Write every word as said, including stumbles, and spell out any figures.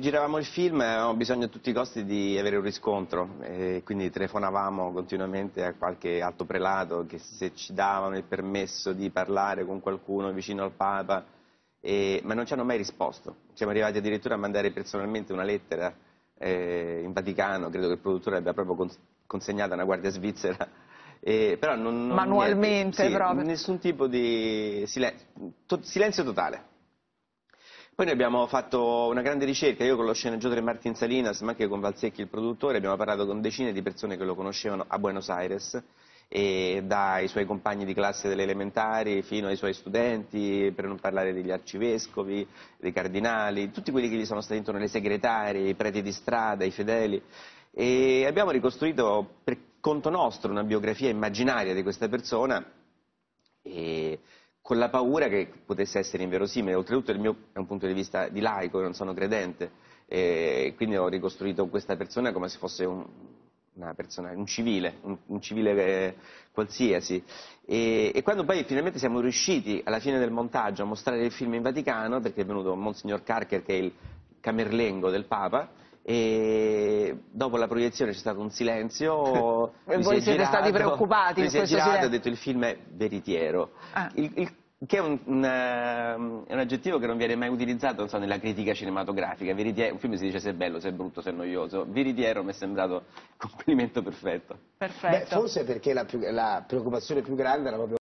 Giravamo il film e avevamo bisogno a tutti i costi di avere un riscontro, e quindi telefonavamo continuamente a qualche alto prelato che se ci davano il permesso di parlare con qualcuno vicino al Papa, e... ma non ci hanno mai risposto. Siamo arrivati addirittura a mandare personalmente una lettera eh, in Vaticano, credo che il produttore abbia proprio cons consegnato a una guardia svizzera, e... però non, non manualmente niente, sì, proprio. nessun tipo di silenzio, to silenzio totale. Poi noi abbiamo fatto una grande ricerca, io con lo sceneggiatore Martin Salinas, ma anche con Valsecchi il produttore, abbiamo parlato con decine di persone che lo conoscevano a Buenos Aires, e dai suoi compagni di classe delle elementari fino ai suoi studenti, per non parlare degli arcivescovi, dei cardinali, tutti quelli che gli sono stati intorno, le segretarie, i preti di strada, i fedeli, e abbiamo ricostruito per conto nostro una biografia immaginaria di questa persona, e con la paura che potesse essere inverosimile. Oltretutto il mio è un punto di vista di laico, non sono credente, e quindi ho ricostruito questa persona come se fosse un, una persona, un civile, un, un civile eh, qualsiasi. E, e quando poi finalmente siamo riusciti alla fine del montaggio a mostrare il film in Vaticano, perché è venuto Monsignor Carcher, che è il camerlengo del Papa, e dopo la proiezione c'è stato un silenzio, E lui voi si è siete girato, stati preoccupati lui in si è questo girato e ha silenzio? detto il film è veritiero, Ah. il, il, che è un, un, uh, è un aggettivo che non viene mai utilizzato, non so, nella critica cinematografica. Veritiero, un film si dice se è bello, se è brutto, se è noioso. Veritiero mi è sembrato il complimento perfetto. Perfetto. Beh, forse perché la, più, la preoccupazione più grande era proprio